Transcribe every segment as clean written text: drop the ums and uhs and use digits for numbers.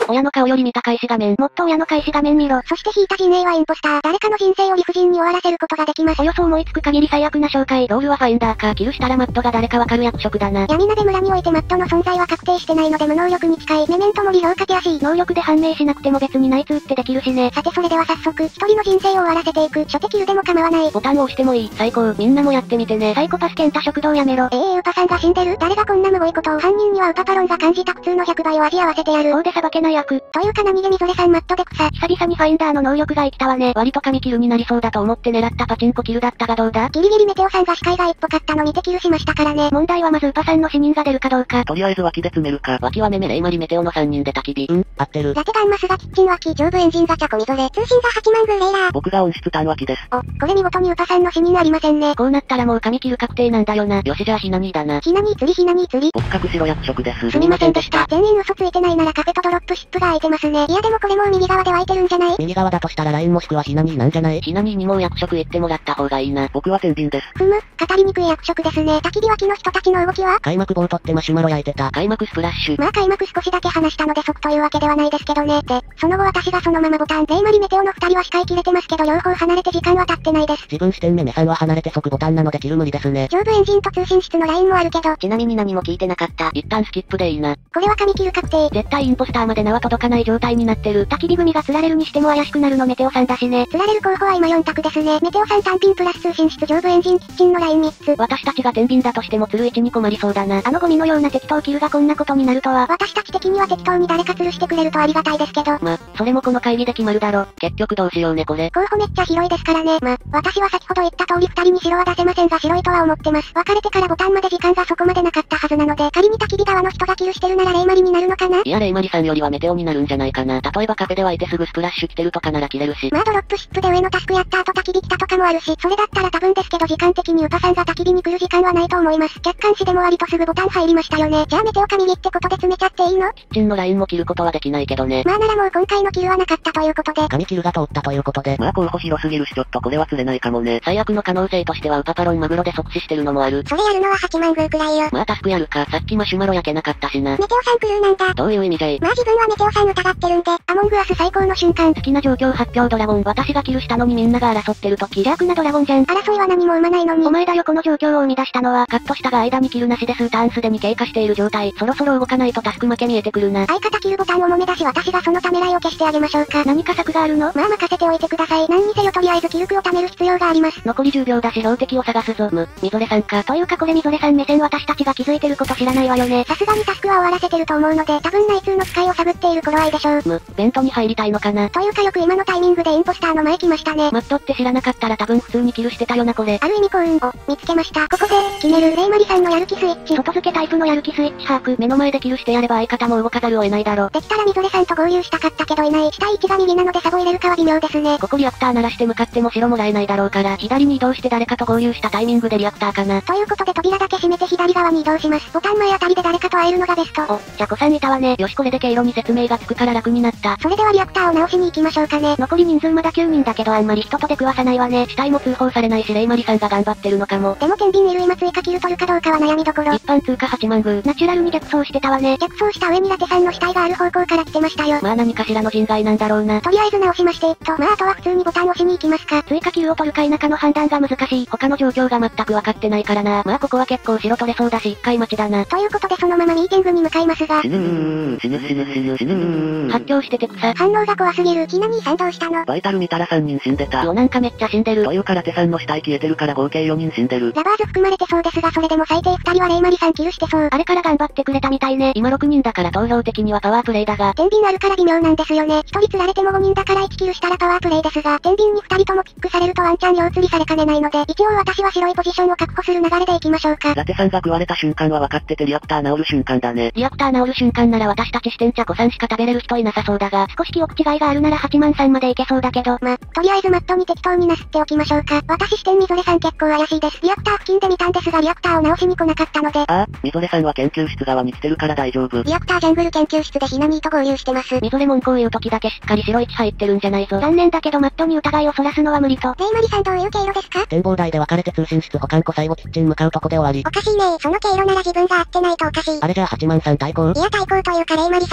親の顔より見た開始画面。もっと親の開始画面見ろ。 そして引いた陣営はインポスター。誰かの人生を理不尽に終わらせることができます。 およそ思いつく限り最悪な紹介。ロールはファインダーか。キルしたらマットが誰かわかる役職だな。 闇鍋村においてマットの存在は確定してないので無能力に近い。メメントも理評価手足。 能力で判明しなくても別に内通ってできるしね。 さてそれでは早速、一人の人生を終わらせていく。初手キルでも構わない。 ボタンを押してもいい。最高。みんなもやってみてね。サイコパスケンタ食堂やめろ。 ウパさんが死んでる。誰がこんなむごいことを。犯人にはウパパロンが感じた苦痛の100倍を味合わせてやる。 法で裁けない役。 というか何でみぞれさんマットで草。 久々にファインダーの能力が生きたわね。割と神キルになりそうだと思って狙ったパチンコキルだったがどうだ？ ギリギリメテオさんが視界が一歩買ったの見てキルしましたからね。 問題はまずウパさんの死人が出るかどうか。 とりあえず脇で詰めるか。脇はメメレイマリメテオの3人で焚き火。合ってる。 ラテガンマスがキッチン脇。上部エンジンガチャコみぞれ。通信が8万グレイラー。 僕が温室単脇です。 お、これ見事にウパさんの死人ありませんね。 こうなったらもう神キル確定なんだよな。 よしじゃあひなにーだな。 ひなにー釣りひなにー釣り。 僕隠しろ役職です。 すみませんでした。 全員嘘ついてないならカフェとドロップシップが空いてますね。いやでもこれもう右側で湧いてるんじゃない？ 右側だとしたらラインもしくはひなにーなんじゃない？ひなにーにも役職言ってもらった方がいいな。僕は天秤です。 語りにくい役職ですね。焚き火脇の人たちの動きは？ 開幕棒取ってマシュマロ焼いてた。開幕スプラッシュ。 まあ開幕少しだけ話したので即というわけではないですけどね。で、その後私がそのままボタン、レイマリメテオの2人は視界切れてますけど両方離れて時間は経ってないです。 自分視点メメさんは離れて即ボタンなのでキル無理ですね。 上部エンジンと通信室のラインもあるけど。 ちなみに何も聞いてなかった。一旦スキップでいいな。 これは神キル確定。 絶対インポスターまで名は届かない状態になってる。焚き火組が釣られるにしても怪しくなるのメテオさんだしね。 釣られる候補は今4択ですね。メテオさん単品プラス通信室上部エンジンキッチンのライン3つ。 私たちが天秤だとしても釣る位置に困りそうだな。あのゴミのような適当キルがこんなことになるとは。 私たち的には適当に誰か吊るしてくれるとありがたいですけど。 それもこの会議で決まるだろ。 結局どうしようねこれ。 候補めっちゃ広いですからね。私は先ほど言った通り2人に白は出せませんが白いとは思ってます。別れてからボタンまで時間がそこまでなかったはずなので、仮に焚き火側の人がキルしてるならレイマリになるのかな？ いやレイマリさんよりはメテオになるんじゃないかな。例えばカフェで湧いてすぐスプラッシュ来てるとかなら切れるし。 ドロップシップで上のタスクやった後焚き火来たとかもあるし、それだったら多分ですけど時間的にウパさんが焚き火に来る時間はないと思います。客観視でも割とすぐボタン入りましたよね。じゃあメテオ神火ってことで詰めちゃっていいの？ キッチンのラインも切ることはできないけどね。 ならもう今回のキルはなかったということで。 神キルが通ったということで。候補広すぎるしちょっとこれは釣れないかもね。最悪の可能性としてはウパパロンマグロで即死してるのもある。 それやるのは8万グーくらいよ。 タスクやるか。さっきマシュマロ焼けなかったしな。 メテオさんクルーなんだ。 どういう意味じゃい？ 自分はメテオさん疑ってるんで、アモングアス最高の瞬間。 好きな状況発表ドラゴン。私がキルしたのにみんなが争ってる時。邪悪なドラゴンじゃん。 争いは何も生まないのに。 お前だよこの状況を生み出したのは。カットしたが間にキルなしで数ターンすでに経過している状態。そろそろ動かないとタスク負け見えてくるな。 相方キルボタンをもめ出し私がそのためらいを消してあげましょうか。 何か策があるの？ 任せておいてください。何にせよとりあえずキルクを貯める必要があります。 残り10秒だし標的を探すぞ。みぞれさんか。というかこれみぞれさん目線私たちが気づいてること知らないわよね。 さすがにタスクは終わらせてると思うので多分内通の使いを探っている頃合いでしょう。 ベントに入りたいのかな。 というかよく今のタイミングでインポスターの前来ましたね。 マットって知らなかったら多分普通にキルしてたよなこれ。 ある意味幸運を見つけました。ここで、決めるレイマリさんのやる気スイッチ。 外付けタイプのやる気スイッチ把握。目の前でキルしてやれば相方も動かざるを得ないだろ。 できたらみぞれさんと合流したかったけどいない。下位置が右なのでサボ入れるかは微妙ですね。 ここリアクター鳴らして向かっても白もらえないだろうから、左に移動して誰かと合流したタイミングでリアクターかな。 ということで扉だけ閉めて左側に移動します。ボタン前あたりで誰かと会えるのがベスト。 じゃこさんいたわね。よしこれで経路に説明がつくから楽になった。 それではリアクターを直しに行きましょうかね。 残り人数まだ9人だけどあんまり人と出くわさないわね。死体も通報されないしレイマリさんが頑張ってるのかも。 でも天秤いる今追加キル取るかどうかは悩みどころ。 一般通過8万グー。ナチュラルに逆走してたわね。 逆走した上にラテさんの死体がある方向から来てましたよ。 何かしらの人外なんだろうな。 とりあえず直しましてあとは普通にボタン押しに行きますか。 追加キルを取るか否かの判断が難しい。他の状況が全く分かってないからな。ここは結構白取れそうだし一回待ちだな。 ということでそのままミーティングに向かいますが。 死ぬ。 発狂してて草。 反応が怖すぎる。ひなにさんどうしたの？ バイタル見たら3人死んでた。 なんかめっちゃ死んでる。 というかラテさんの死体消えてるから合計4人死んでる。 ラバーズ含まれてそうですがそれでも最低2人はレイマリさんキルしてそう。 あれから頑張ってくれたみたいね。今6人だから投票的にはパワープレイだが。 天秤あるから微妙なんですよね。1人釣られても5人だから1キルしたらパワープレイですが、天秤に2人ともピックされるとワンチャン両釣りされかねないので、一応私は白いポジションを確保する流れでいきましょうか。 ラテさんが食われた瞬間は分かっててリアクター治る瞬間だね。 リアクター治る瞬間なら私たち支店茶子さんしか食べれる人いなさそうだが、少し記憶違いがあるなら8万3までいけそうだけど。 とりあえずマットに適当になすっておきましょうか。私支店みぞれさん結構怪しいです。リアクター付近で見たんですがリアクターを直しに来なかったので。 みぞれさんは研究室側に来てるから大丈夫。 リアクタージャングル研究室でひなにーと合流してます。 みぞれ文句を言う時だけしっかり白1入ってるんじゃないぞ。残念だけどマットに疑いをそらすのは無理と。 レイマリさんどういう経路ですか？ 展望台で分かれて通信室保管庫最後キッチン向かうとこで終わり。 おかしいね。その経路なら自分が合ってないとおかしい。 あれじゃあ8万3対抗？ いや対抗というかレイマリさんが怪し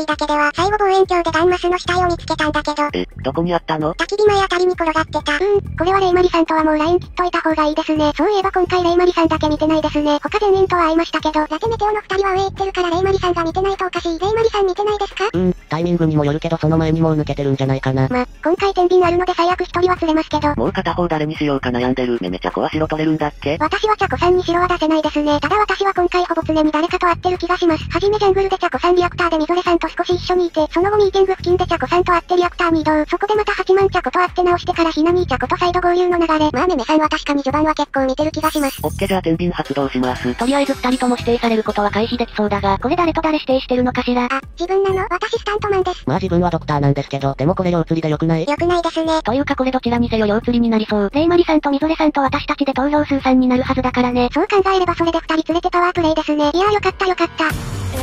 しいだけでは、最後望遠鏡でガンマスの死体を見つけたんだけど。 どこにあったの？ 焚き火前あたりに転がってた。これはレイマリさんとはもう LINE 切っといた方がいいですね。そういえば今回レイマリさんだけ見てないですね。他全員とは会いましたけど、ラテメテオの2人は上行ってるからレイマリさんが見てないとおかしい。レイマリさん見てないですか？ タイミングにもよるけどその前にもう抜けてるんじゃないかな。 今回天秤あるので最悪1人は釣れますけど。 もう片方誰にしようか悩んでる。めちゃこは白取れるんだっけ？ 私はチャコさんに白は出せないですね。ただ私は今回ほぼ常に誰かと会ってる気がします。はじめジャングルでチャコさんリアクターでみぞれさんと少し一緒にいて、その後ミーティング付近でチャコさんと会ってリアクターに移動。そこでまた8万チャコと会って直してからひなにチャコと再度合流の流れ。めめさんは確かに序盤は結構見てる気がします。 オッケーじゃあ天秤発動します。 とりあえず2人とも指定されることは回避できそうだが、これ誰と誰指定してるのかしら？ 自分なの？私スタントマンです。 自分はドクターなんですけど、でもこれ両釣りで良くない？ 良くないですね。 というかこれどちらにせよ両釣りになりそう。レイマリさんとみぞれさんと私たちで投票数3になるはずだからね。 そう考えればそれで2人連れてパワープレイですね。いやーよかったよかった。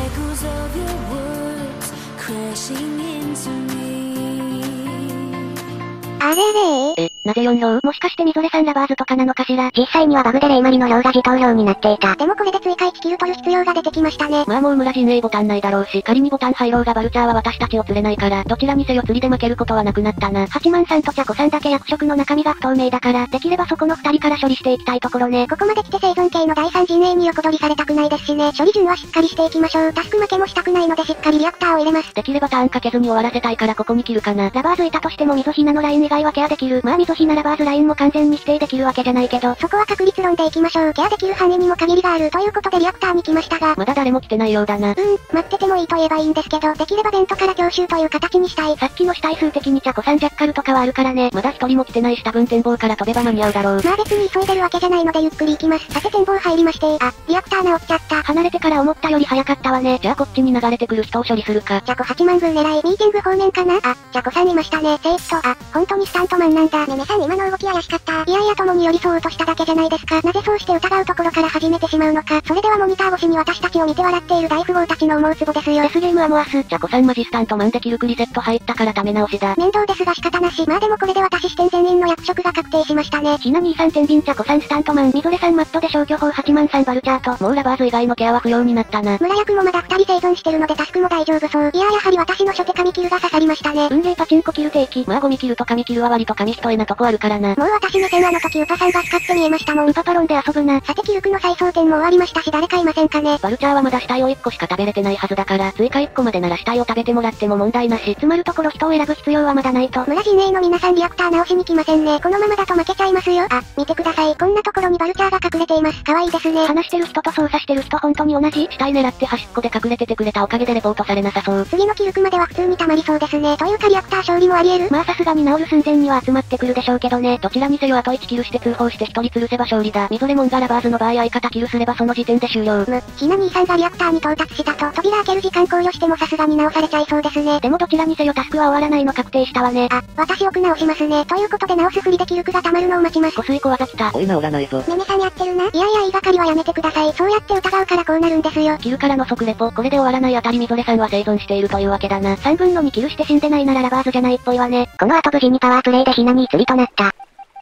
あれれなぜ4票？もしかしてみぞれさんラバーズとかなのかしら？ 実際にはバグでレイマリの票が自投票になっていた。でもこれで追加1キル取る必要が出てきましたね。 もう村陣営ボタンないだろうし、仮にボタン入ろうがバルチャーは私たちを釣れないから、どちらにせよ釣りで負けることはなくなったな。8万さんとチャコさんだけ役職の中身が不透明だから、できればそこの2人から処理していきたいところね。 ここまで来て生存系の第3陣営に横取りされたくないですしね。処理順はしっかりしていきましょう。タスク負けもしたくないのでしっかりリアクターを入れます。 できればターンかけずに終わらせたいからここに切るかな。ラバーズいたとしてもミゾヒナのライン以外はケアできる。ミゾヒナラバーズラインも完全に否定できるわけじゃないけど、 そこは確率論でいきましょう。ケアできる範囲にも限りがあるということでリアクターに来ましたが、 まだ誰も来てないようだな。 待っててもいいと言えばいいんですけど、できればベントから強襲という形にしたい。 さっきの死体数的にチャコさんジャッカルとかはあるからね。まだ一人も来てないし多分展望から飛べば間に合うだろう。 別に急いでるわけじゃないのでゆっくり行きます。さて展望入りまして、リアクター直っちゃった。 離れてから思ったより早かったわね。じゃあこっちに流れてくる人を処理するか。 チャコ8万分狙い、ミーティング方面かな？チャコさんいましたね。本当にスタントマンなんだ。めめさん今の動き怪しかった。いやいや共に寄り添おうとしただけじゃないですか。なぜそうして疑うところから始めてしまうのか。それではモニター越しに私たちを見て笑っている大富豪たちの思うツボですよ。 デスゲームアモアス。チャコさんマジスタントマンでキルクリセット入ったからため直しだ。 面倒ですが仕方なし。でもこれで私視点全員の役職が確定しましたね。 ひな兄さん天秤チャコさんスタントマン、みぞれさんマットで消去法8万さんバルチャーと、もうラバーズ以外のケアは不要になったな。 村役もまだ2人生存してるのでタスクも大丈夫そう。いややはり私の初手神キルが刺さりましたね。 運ゲーパチンコキル定期。ゴミキルと神キルは割と紙一重なとこあるからな。 もう私目線あの時ウパさんが光って見えましたもん。 ウパパロンで遊ぶな。 さてキルクの再装填も終わりましたし誰かいませんかね。 バルチャーはまだ死体を1個しか食べれてないはずだから、追加1個までなら死体を食べてもらっても問題なし。つまるところ人を選ぶ必要はまだないと。 村陣営の皆さんリアクター直しに来ませんね。このままだと負けちゃいますよ。見てください。こんなところにバルチャーが隠れています。可愛いですね。 話してる人と操作してる人本当に同じ。死体狙って端っこで隠れててくれたおかげでレポートされなさそう。 次のキルクまでは普通に溜まりそうですね。というかリアクター勝利もあり得る。 さすがに治る寸前には集まってくるでしょうけどね。どちらにせよあと1キルして通報して1人吊るせば勝利だ。みぞれもんがラバーズの場合相方キルすればその時点で終了。 ひな兄さんがリアクターに到達したと扉開ける時間考慮してもさすがに直されちゃいそうですね。 でもどちらにせよタスクは終わらないの確定したわね。 私よく直しますね。ということで直すふりでキルクが溜まるのを待ちます。 5水小技来た。 おい直らないぞ。 めめさんやってるな。いや言いがかりはやめてください。そうやって疑うからこうなるんですよ。 キルからの即レポ。これで終わらないあたりみぞれさんは生存しているというわけだな。3分の2キルして死んでないならラバーズじゃないっぽいわね。 この後無事にパワープレイでひなに釣りとなった。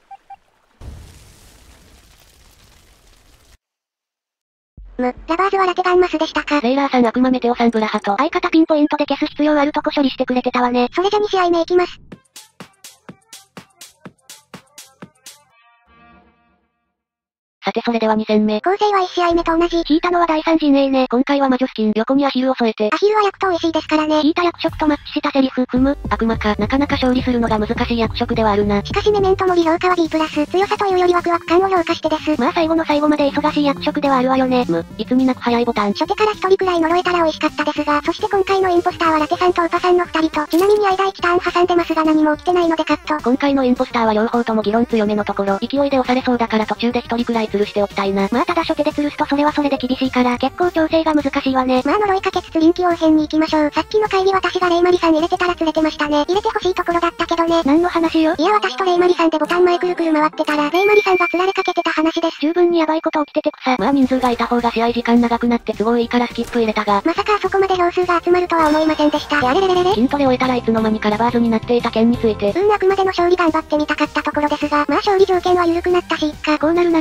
ラバーズはラテガンマスでしたか。 レイラーさん悪魔メテオさんブラハと相方ピンポイントで消す必要あるとこ処理してくれてたわね。 それじゃ2試合目いきます。 さてそれでは2戦目。 構成は1試合目と同じ。 引いたのは第3陣営ね。今回は魔女スキン、横にアヒルを添えて。 アヒルは役と美味しいですからね。 引いた役職とマッチしたセリフ、悪魔か。なかなか勝利するのが難しい役職ではあるな。 しかしメメントモリ評価は B+、強さというよりワクワク感を評価してです。 最後の最後まで忙しい役職ではあるわよね。いつになく早いボタン。 初手から1人くらい呪えたら美味しかったですが、そして今回のインポスターはラテさんとウパさんの2人と、ちなみに間1ターン挟んでますが何も起きてないのでカット。 今回のインポスターは両方とも議論強めのところ、勢いで押されそうだから途中で1人くらい吊るしておきたいな。ただ初手で吊るすとそれはそれで厳しいから結構調整が難しいわね。 呪いかけつつ臨機応変に行きましょう。さっきの会議私がレイマリさん入れてたら釣れてましたね。入れてほしいところだったけどね。 何の話よ。 いや私とレイマリさんでボタン前くるくる回ってたらレイマリさんが釣られかけてた話です。 十分にヤバいこと起きてて草。人数がいた方が試合時間長くなって都合いいからスキップ入れたが。 まさかあそこまで票数が集まるとは思いませんでした。あれれれれれ。 筋トレ終えたらいつの間にかラバーズになっていた件について。 あくまでの勝利頑張ってみたかったところですが、勝利条件は緩くなったし、 こうなるならインポスター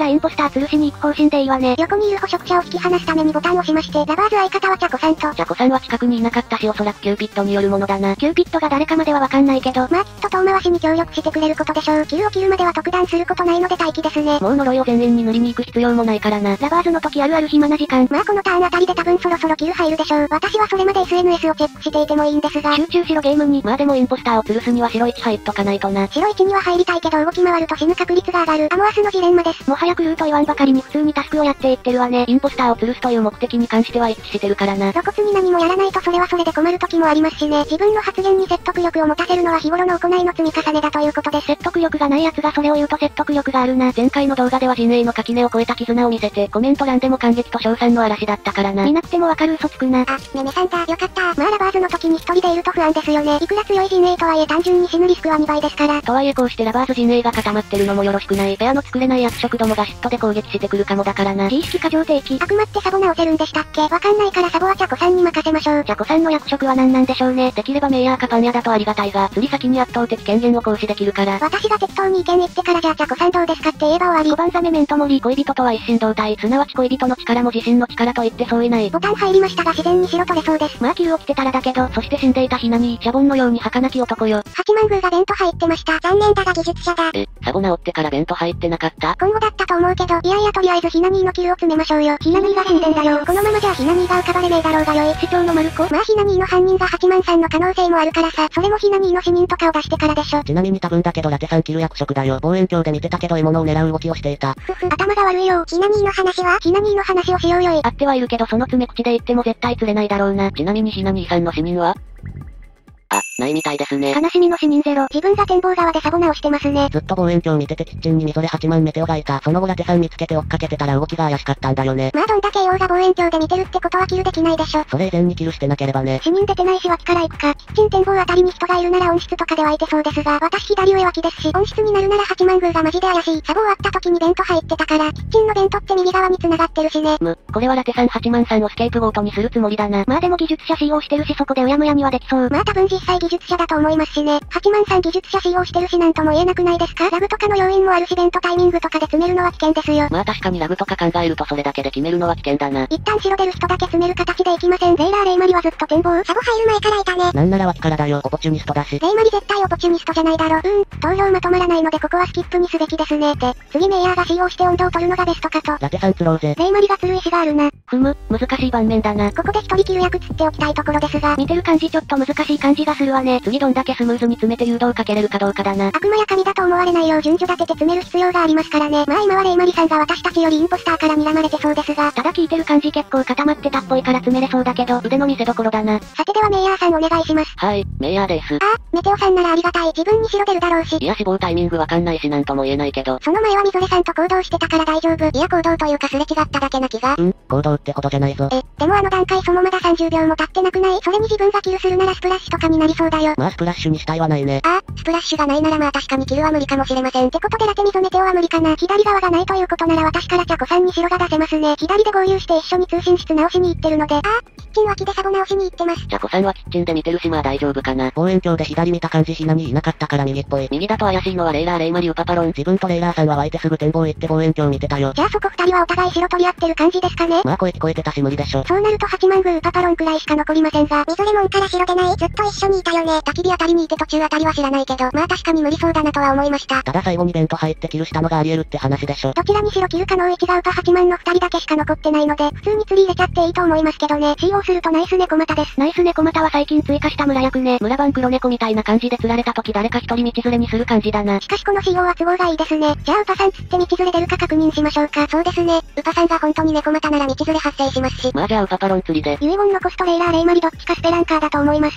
ー吊るしに行く方針でいいわね。 横にいる捕食者を引き離すためにボタンを押しまして、ラバーズ相方はチャコさんと。 チャコさんは近くにいなかったしおそらくキューピッドによるものだな。 キューピッドが誰かまではわかんないけど、 まあきっと遠回しに協力してくれることでしょう。キルを切るまでは特段することないので待機ですね。 もう呪いを前縁に塗りに行く必要もないからな。 ラバーズの時あるある暇な時間。 まあこのターンあたりで多分そろそろキル入るでしょう。私はそれまで SNS をチェックしていてもいいんですが。 集中しろゲームに。 まあでもインポスターを吊るすには白1入っとかないとな。 白1には入りたいけど動き回ると死ぬ確率が上がる。アモアスのジレンマです。 もはやクルーと言わんばかりに普通にタスクをやっていってるわね。 インポスターを吊るすという目的に関しては一致してるからな。 露骨に何もやらないとそれはそれで困る時もありますしね。自分の発言に説得力を持たせるのは日頃の行いの積み重ねだということです。 説得力がない奴がそれを言うと説得力があるな。 前回の動画では陣営の垣根を越えた絆を見せて、コメント欄でも感激と称賛の嵐だったからな。 見なくてもわかる嘘つくな。 あ、めめさんだ、よかった。まあラバーズの時に一人でいると不安ですよね。いくら強い陣営とはいえ単純に死ぬリスクは2倍ですから。 とはいえこうしてラバーズ陣営が固まってるのもよろしくない。ペアの作れない役職どもが嫉妬で攻撃してくるかもだからな。 自意識過剰定期。 悪魔ってサボ直せるんでしたっけ？わかんないからサボはチャコさんに任せましょう。 チャコさんの役職は何なんでしょうね。 できればメイヤーかパン屋だとありがたいが、釣り先に圧倒的権限を行使できるから。 私が適当に意見言ってからじゃあチャコさんどうですかって言えば終わり。 5番ザメメントモリ。 恋人とは一心同体、すなわち恋人の力も自身の力と言ってそういない。 ボタン入りましたが自然に白取れそうです。 まあキルを着てたらだけど、 そして死んでいたヒナにシャボンのように儚き男よ。 八幡宮がベント入ってました。残念だが技術者だ。 サボ直ってからベント入ってなかった？ 今後だったと思うけど、いやいやとりあえずヒナニーのキルを詰めましょうよ。ヒナニーが死んでんだよ。このままじゃヒナニーが浮かばれねえだろうがよい。 市長のマルコ？ まあヒナニーの犯人が八幡さんの可能性もあるからさ、それもヒナニーの死人とかを出してからでしょ。 ちなみに多分だけどラテさんキル役職だよ。望遠鏡で見てたけど獲物を狙う動きをしていた。 頭が悪いよ。ヒナニーの話はヒナニーの話をしようよい。 あってはいるけどその詰め口で言っても絶対釣れないだろうな。ちなみにヒナニーさんの死人は？あ、ないみたいですね。 悲しみの死人ゼロ。 自分が展望側でサボ直してますね。 ずっと望遠鏡見ててキッチンにみぞれ8万メテオがいた。その後ラテさん見つけて追っかけてたら動きが怪しかったんだよね。 まあどんだけ用が望遠鏡で見てるってことはキルできないでしょ。 それ以前にキルしてなければね。 死人出てないし脇から行くか。キッチン展望あたりに人がいるなら温室とかで湧いてそうですが、私左上脇ですし、温室になるなら八幡宮がマジで怪しい。サボ終わった時にベント入ってたから、キッチンのベントって右側に繋がってるしね。 これはラテさん8万さんをスケープゴートにするつもりだな。 まあでも技術者使用してるしそこでうやむやにはできそう。 まあ多分実際技術者だと思いますしね。八幡さん技術者使用してるしなんとも言えなくないですか？ラグとかの要因もあるしベントタイミングとかで詰めるのは危険ですよ。 まあ確かにラグとか考えるとそれだけで決めるのは危険だな。 一旦白出る人だけ詰める形でいきません。レイラーレイマリはずっと展望。サボ入る前からいたね。 なんなら脇からだよ。オポチュニストだし。 レイマリ絶対オポチュニストじゃないだろ。投票まとまらないのでここはスキップにすべきですね。で、次メイヤーが使用して温度を取るのがベストかと。 ラテさん釣ろうぜ。 レイマリが釣る意志があるな。 難しい盤面だな。 ここで一人キル役釣っておきたいところですが。 見てる感じちょっと難しい感じがするわね。 次どんだけスムーズに詰めて誘導かけれるかどうかだな。 悪魔や神だと思われないよう順序立てて詰める必要がありますからね。まあ今はレイマリさんが私たちよりインポスターから睨まれてそうですが。 ただ聞いてる感じ結構固まってたっぽいから詰めれそうだけど、 腕の見せ所だな。 さてではメイヤーさんお願いします。 はい、メイヤーです。 メテオさんならありがたい。自分に白出るだろうし。 いや死亡タイミングわかんないしなんとも言えないけど。 その前はみぞれさんと行動してたから大丈夫。いや行動というかすれ違っただけな気が。 行動ってほどじゃないぞ。 でもあの段階そのまだ30秒も経ってなくない？それに自分がキルするならスプラッシュとかになりそうだよ。 まあスプラッシュにしたいはないね。 スプラッシュがないならまあ確かにキルは無理かもしれません。ってことでラテミゾメテオは無理かな。左側がないということなら私からチャコさんに白が出せますね。左で合流して一緒に通信室直しに行ってるので。キッチン脇でサボ直しに行ってます。 チャコさんはキッチンで見てるしまあ大丈夫かな。望遠鏡で左見た感じヒナにいなかったから右っぽい。右だと怪しいのはレイラーレイマリウパパロン。自分とレイラーさんは湧いてすぐ展望行って望遠鏡見てたよ。 じゃあそこ二人はお互い白取り合ってる感じですかね。 まあ声聞こえてたし無理でしょ。 そうなると八幡宮ウパパロンくらいしか残りませんが。みぞれもんから白出ない。ずっと一緒にいたよね。焚き火あたりにいて途中あたりは知らないけど。まあ確かに無理そうだなとは思いました。 ただ最後にベント入ってキルしたのがあり得るって話でしょ。 どちらにしろキル可能1がウパ8万の2人だけしか残ってないので、普通に釣り入れちゃっていいと思いますけどね。使用するとナイス猫股です。 ナイス猫股は最近追加した村役ね。 村番黒猫みたいな感じで釣られた時誰か一人道連れにする感じだな。 しかしこの仕様は都合がいいですね。じゃあウパさん釣って道連れ出るか確認しましょうか。そうですね。ウパさんが本当に猫股なら道連れ発生しますし。 まあじゃあウパパロン釣りで。 遺言残すとレイラーレイマリどっちかスペランカーだと思います。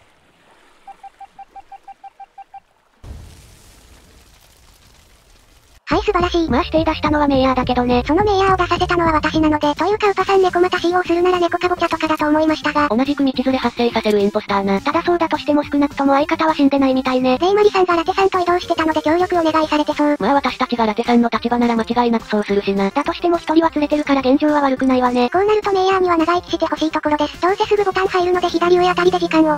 はい素晴らしい。 まあ指定出したのはメイヤーだけどね。 そのメイヤーを出させたのは私なので、というかウパさん猫股使用するなら猫かぼちゃとかだと思いましたが。 同じく道連れ発生させるインポスターな。 ただそうだとしても少なくとも相方は死んでないみたいね。 レイマリさんがラテさんと移動してたので協力お願いされてそう。 まあ私たちがラテさんの立場なら間違いなくそうするしな。 だとしても一人は連れてるから現状は悪くないわね。 こうなるとメイヤーには長生きしてほしいところです。どうせすぐボタン入るので左上あたりで時間を。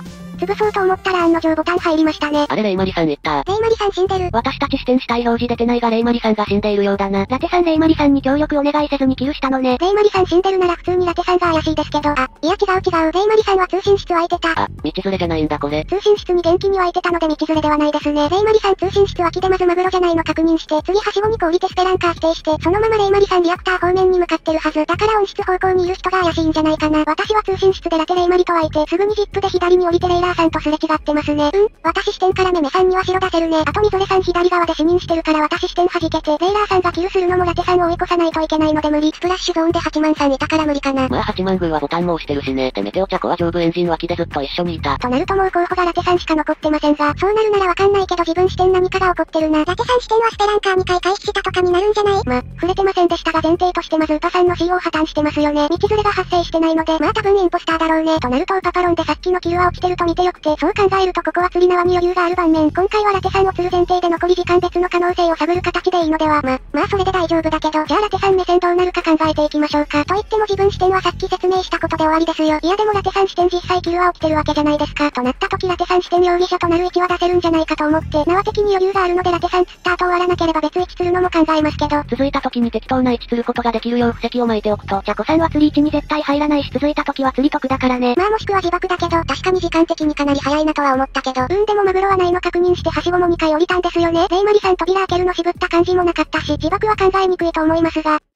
潰そうと思ったら案の定ボタン入りましたね。 あれレイマリさん言った。 レイマリさん死んでる。 私たち視点死体表示出てないがレイマリさんが死んでいるようだな。ラテさんレイマリさんに協力お願いせずにキルしたのね。 レイマリさん死んでるなら普通にラテさんが怪しいですけど、いや違う。レイマリさんは通信室空いてた。 道連れじゃないんだこれ。 通信室に元気に湧いてたので道連れではないですね。レイマリさん通信室脇でまずマグロじゃないの確認して、次はしごに降りてスペランカー否定して、そのままレイマリさんリアクター方面に向かってるはず。だから温室方向にいる人が怪しいんじゃないかな。私は通信室でラテレイマリと湧いて、すぐにジップで左に降りてレイラーさんとすれ違ってますね。私視点からメメさんには白出せるね。あとみぞれさん左側で視認してるから私視点弾けて、レイラーさんがキルするのもラテさんを追い越さないといけないので無理。スプラッシュゾーンで8万さんいたから無理かな。 まあ8万宮はボタンも押してるしね。でメテオチャコは上部エンジン脇でずっと一緒にいた。 となるともう候補がラテさんしか残ってませんが、そうなるならわかんないけど自分視点何かが起こってるな。ラテさん視点はスペランカー2回回避したとかになるんじゃない？触れてませんでしたが前提としてまずウパさんの CO 破綻してますよね。道連れが発生してないので、まあ多分インポスターだろうね。となるとウパパロンでさっきのキルは落ちてると見てよくて、そう考えるとここは釣り縄に余裕がある盤面。今回はラテさんを釣る前提で残り時間別の可能性を探る形でいいのでは。まあそれで大丈夫だけど、じゃあラテさん目線どうなるか考えていきましょうか。と言っても自分視点はさっき説明したことで終わりですよ。いやでもラテさん視点実際キルは起きてるわけじゃないですか。となった時ラテさん視点容疑者となる位置は出せるんじゃないかと思って、縄的に余裕があるのでラテさん釣った後終わらなければ別位置釣るのも考えますけど。 続いた時に適当な位置釣ることができるよう布石を巻いておくと、チャコさんは釣り位置に絶対入らないし続いた時は釣り得だからね。 まあもしくは自爆だけど、確かに時間的にかなり早いなとは思ったけど、でもマグロはないの確認してはしごも2回降りたんですよね。レイマリさん扉開けるの渋った感じもなかったし、自爆は考えにくいと思いますが。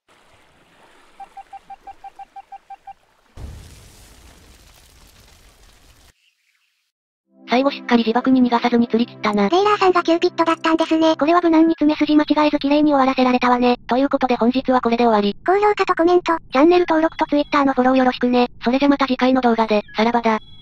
最後しっかり自爆に逃がさずに釣り切ったな。 レイラーさんがキューピッドだったんですね。 これは無難に詰め筋間違えず綺麗に終わらせられたわね。ということで本日はこれで終わり。 高評価とコメント。 チャンネル登録と Twitter のフォローよろしくね。それじゃまた次回の動画で、さらばだ。